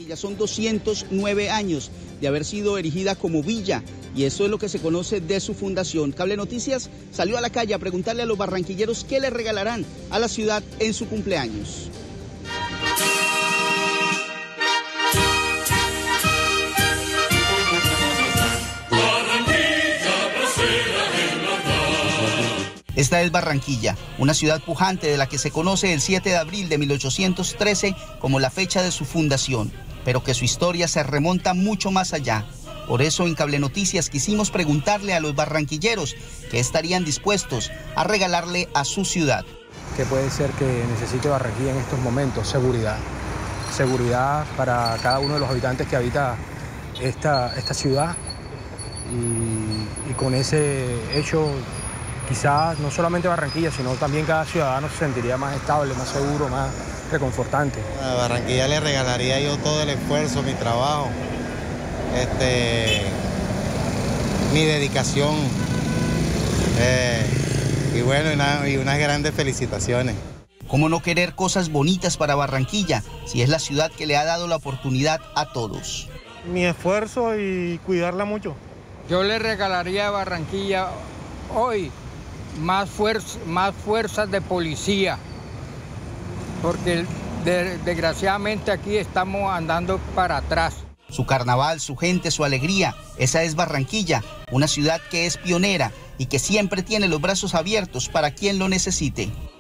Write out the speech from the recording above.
Barranquilla. Son 209 años de haber sido erigida como villa y eso es lo que se conoce de su fundación. Cable Noticias salió a la calle a preguntarle a los barranquilleros qué le regalarán a la ciudad en su cumpleaños. Esta es Barranquilla, una ciudad pujante de la que se conoce el 7 de abril de 1813 como la fecha de su fundación, pero que su historia se remonta mucho más allá. Por eso en Cable Noticias quisimos preguntarle a los barranquilleros qué estarían dispuestos a regalarle a su ciudad. ¿Qué puede ser que necesite Barranquilla en estos momentos? Seguridad. Seguridad para cada uno de los habitantes que habita esta ciudad y con ese hecho quizás no solamente Barranquilla, sino también cada ciudadano se sentiría más estable, más seguro, más reconfortante. A Barranquilla le regalaría yo todo el esfuerzo, mi trabajo, mi dedicación y bueno, y unas grandes felicitaciones. ¿Cómo no querer cosas bonitas para Barranquilla si es la ciudad que le ha dado la oportunidad a todos? Mi esfuerzo y cuidarla mucho. Yo le regalaría a Barranquilla hoy más fuerzas de policía, porque desgraciadamente aquí estamos andando para atrás. Su carnaval, su gente, su alegría, esa es Barranquilla, una ciudad que es pionera y que siempre tiene los brazos abiertos para quien lo necesite.